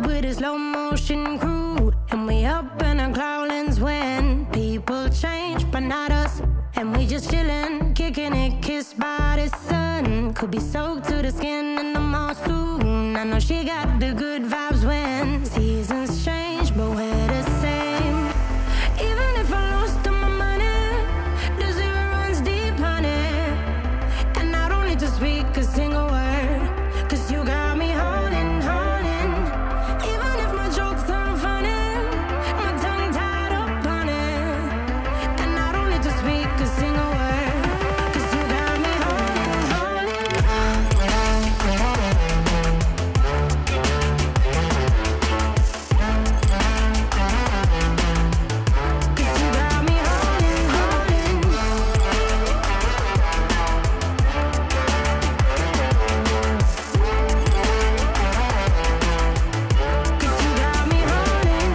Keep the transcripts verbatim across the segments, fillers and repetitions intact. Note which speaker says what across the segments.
Speaker 1: with a slow motion crew, and we up in our growlings when people change, but not us. And we just chillin', kicking it, kissed by the sun. Could be soaked to the skin in the mall soon. I know she got the good vibes when seasons change, but we're the same. Even if I lost all my money, the zero runs deep, honey. And I don't need to speak a single word, cause you got me holding, holding. Even if my jokes aren't funny, my tongue tied up on it. And I don't need to speak a single word, cause you got me holding, holding. Cause you got me holding, holding. Cause you got me holding.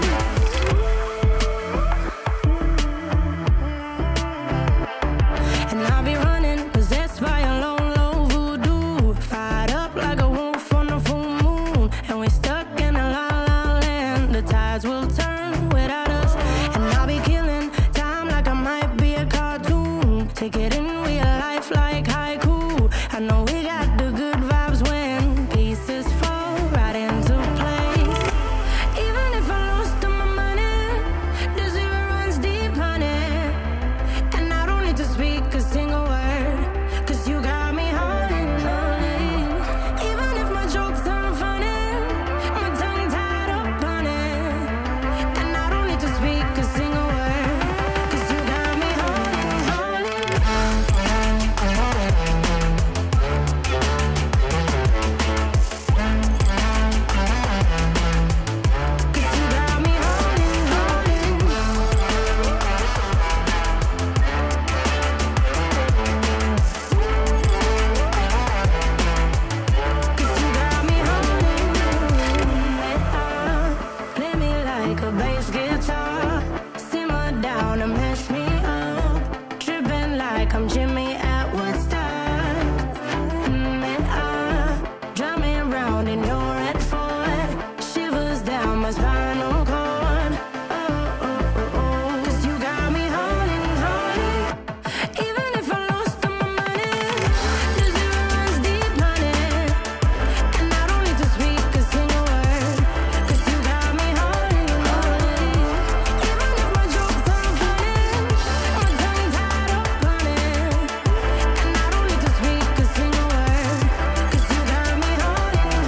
Speaker 1: And I'll be running, possessed by a low, low voodoo. Fired up like a wolf on a full moon. And we're stuck in a la la land. The tides will turn without us. And I'll be killing time like I might be a cartoon. Take it in real life like haiku. I know we got the good vibes when pieces fall right into place. Even if I lost all my money, the zero runs deep, honey. And I don't need to speak a single word, cause you got me holding, holding. Even if my jokes aren't funny, my tongue tied up on it. And I don't need to speak a single word, cause you got me holding, holding. Cause you got me holding, holding. Cause you got me holding. Play me like a bass guitar, simmer down and mash me up, tripping like I'm Jimmy at Woodstock. Mm, ah, drumming round in your red Ford, shivers down my spinal cord. Oh, oh, oh, oh. Cause you got me holding, holding. Even if I lost all my money, the zero runs deep, honey. And I don't need to speak a single word, cause you got me holding, holding. Even if my jokes aren't funny, my tongue tied up on it. And I don't need to speak a single word, cause you got me holding,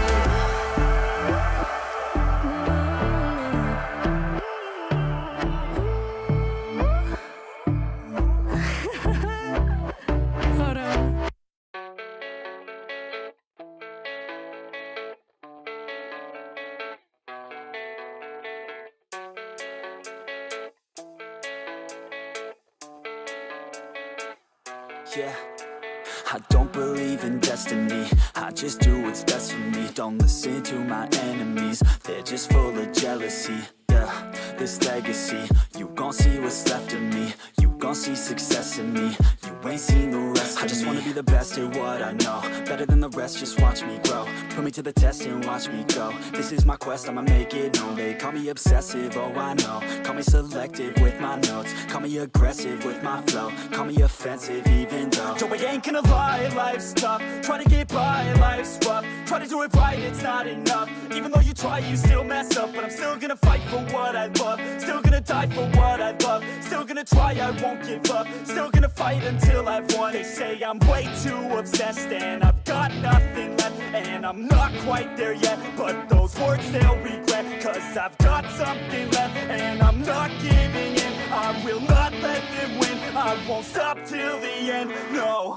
Speaker 1: holding. Hold on.
Speaker 2: Yeah, I don't believe in destiny, I just do what's best for me. Don't listen to my enemies, they're just full of jealousy. Yeah, this legacy, you gon' see what's left of me. You gon' see success in me, you ain't seen the rest of me. I just wanna be the best at what I know, better than the rest, just watch me grow. Put me to the test and watch me go. This is my quest, I'ma make it known. They call me obsessive, oh I know. Call me selective with my notes, call me aggressive with my flow. Call me offensive even though Yo, I ain't gonna lie, life's tough. Try to get by, life's rough. Try to do it right, it's not enough. Even though you try, you still mess up. But I'm still gonna fight for what I love, still gonna die for what I love, still gonna try, I won't give up, still gonna fight until I've won. They say I'm way too obsessed and I've got nothing left, and I'm not quite there yet, but those words they'll regret, cause I've got something left and I'm not giving in. I will not let them win, I won't stop till the end, no.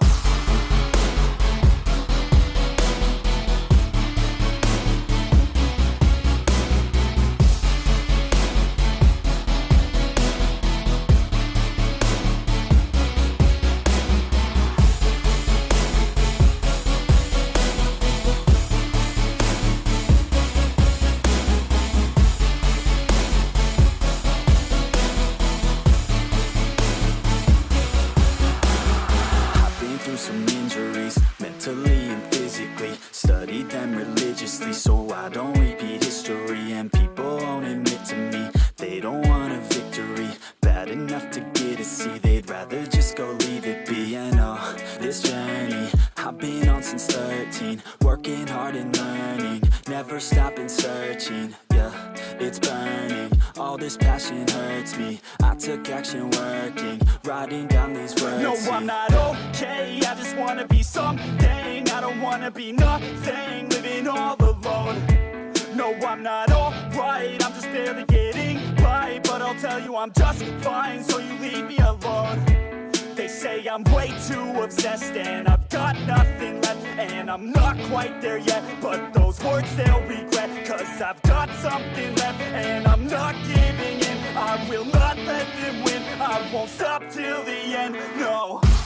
Speaker 2: never stopping searching, yeah, it's burning. All this passion hurts me. I took action working, writing down these words.
Speaker 3: No, I'm not okay, I just wanna be something. I don't wanna be nothing, living all alone. No, I'm not alright, I'm just barely getting by. But I'll tell you I'm just fine, so you leave me alone. They say I'm way too obsessed and I've got nothing left, and I'm not quite there yet, but those words they'll regret. Cause I've got something left and I'm not giving in. I will not let them win, I won't stop till the end, no.